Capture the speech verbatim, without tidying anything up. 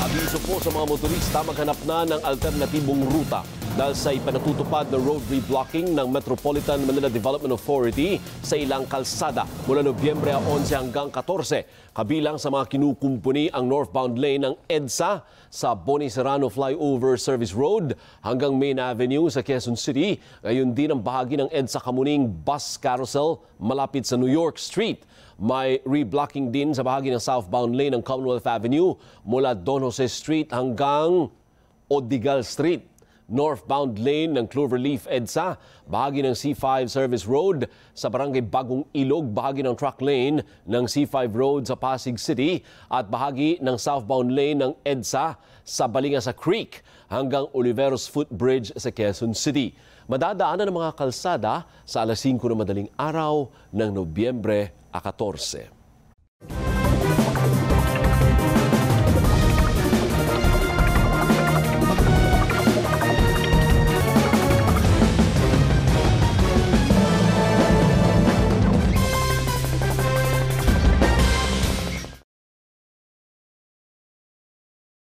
Abiso po sa mga motorista maghanap na ng alternatibong ruta dahil sa ipanatutupad na road reblocking ng Metropolitan Manila Development Authority sa ilang kalsada mula Nobyembre eleven hanggang fourteen. Kabilang sa mga kinukumpuni ang northbound lane ng EDSA sa Boni Serrano Flyover Service Road hanggang Main Avenue sa Quezon City. Gayon din ang bahagi ng EDSA Kamuning Bus Carousel malapit sa New York Street. May reblocking din sa bahagi ng southbound lane ng Commonwealth Avenue mula Don Jose Street hanggang Odigal Street. Northbound lane ng Cloverleaf EDSA, bahagi ng C five Service Road sa Barangay Bagong Ilog, bahagi ng truck lane ng C five Road sa Pasig City at bahagi ng southbound lane ng EDSA sa Balingasa Creek hanggang Oliveros Footbridge sa Quezon City. Madadaanan ng mga kalsada sa alas singko ng madaling araw ng Nobyembre fourteen.